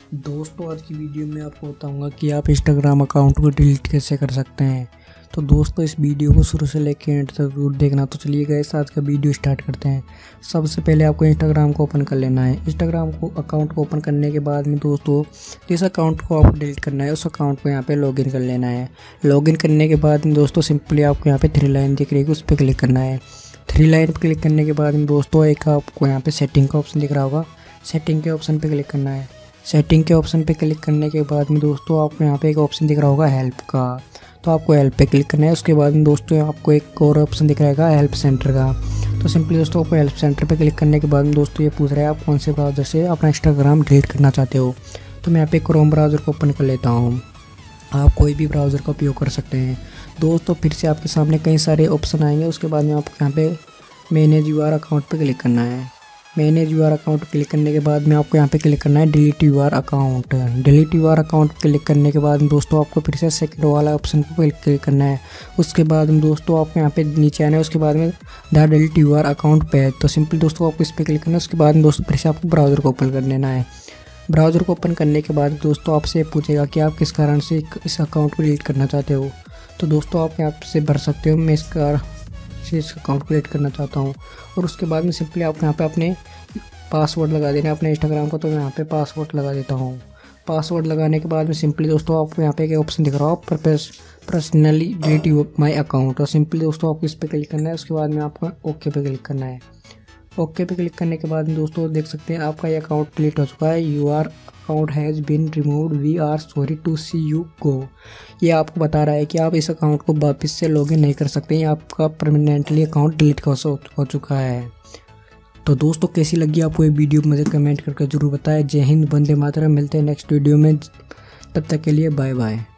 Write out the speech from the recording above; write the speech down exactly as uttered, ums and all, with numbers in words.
दोस्तों आज की वीडियो में आपको बताऊंगा कि आप इंस्टाग्राम अकाउंट को डिलीट कैसे कर सकते हैं। तो दोस्तों इस वीडियो को शुरू से लेकर एंड तक जरूर देखना। तो चलिए गाइस आज का वीडियो स्टार्ट करते हैं। सबसे पहले आपको इंस्टाग्राम को ओपन कर लेना है। इंस्टाग्राम को अकाउंट को ओपन करने के बाद में दोस्तों जिस अकाउंट को आपको डिलीट करना है उस अकाउंट को यहाँ पे लॉगिन कर लेना है। लॉगिन करने के बाद में दोस्तों सिंपली आपको यहाँ पे थ्री लाइन दिख रही है, उस पर क्लिक करना है। थ्री लाइन पर क्लिक करने के बाद में दोस्तों एक आपको यहाँ पे सेटिंग का ऑप्शन दिख रहा होगा, सेटिंग के ऑप्शन पे क्लिक करना है। सेटिंग के ऑप्शन पे क्लिक करने के बाद में दोस्तों आपको यहाँ पे एक ऑप्शन दिख रहा होगा हेल्प का, तो आपको हेल्प पे क्लिक करना है। उसके बाद में दोस्तों आपको एक और ऑप्शन दिख रहेगा हेल्प सेंटर का, तो सिंपली दोस्तों आपको हेल्प सेंटर पे क्लिक करने के बाद में दोस्तों ये पूछ रहा है आप कौन से ब्राउज़र से अपना इंस्टाग्राम डिलीट करना चाहते हो। तो मैं यहाँ पे क्रोम ब्राउज़र को ओपन कर लेता हूँ। आप कोई भी ब्राउज़र का उपयोग कर सकते हैं। दोस्तों फिर से आपके सामने कई सारे ऑप्शन आएंगे। उसके बाद में आपको यहाँ पे मैनेज यूआर अकाउंट पे क्लिक करना है। मैनेज यूआर अकाउंट क्लिक करने के बाद में आपको यहाँ पे क्लिक करना है delete your account. Delete your account click करने के बाद दोस्तों आपको फिर से सेकंड वाला ऑप्शन पर क्लिक करना है। उसके बाद में दोस्तों आपको यहाँ पे नीचे आना है। उसके बाद में the delete your account page, तो सिंपली दोस्तों आपको इस पर क्लिक करना है। उसके बाद में दोस्तों फिर से आपको ब्राउज़र को ओपन कर लेना है। ब्राउज़र को ओपन करने के बाद दोस्तों आपसे पूछेगा कि आप किस कारण से इस अकाउंट को डिलीट करना चाहते हो। तो दोस्तों आप यहाँ से भर सकते हो मैं इसका से इस अकाउंट को डिलीट करना चाहता हूँ। और उसके बाद में सिंपली आप यहाँ पे अपने पासवर्ड लगा देना है अपने इंस्टाग्राम का। तो मैं यहाँ पे पासवर्ड लगा देता हूँ। पासवर्ड लगाने के बाद में सिंपली दोस्तों आपको यहाँ पे एक ऑप्शन दिख रहा हो personally delete you my account, तो सिंपली दोस्तों आपको इस पर क्लिक करना है। उसके बाद में आपको ओके पे क्लिक करना है। ओके पे क्लिक करने के बाद में दोस्तों देख सकते हैं आपका ये अकाउंट डिलीट हो चुका है। Your account has been removed, we are sorry to see you go. ये आपको बता रहा है कि आप इस अकाउंट को वापस से लॉगिन नहीं कर सकते। ये आपका परमानेंटली अकाउंट डिलीट हो चुका है। तो दोस्तों कैसी लगी आपको ये वीडियो मुझे कमेंट करके जरूर बताएं। जय हिंद, वंदे मातरम। मिलते हैं नेक्स्ट वीडियो में, तब तक के लिए बाय बाय।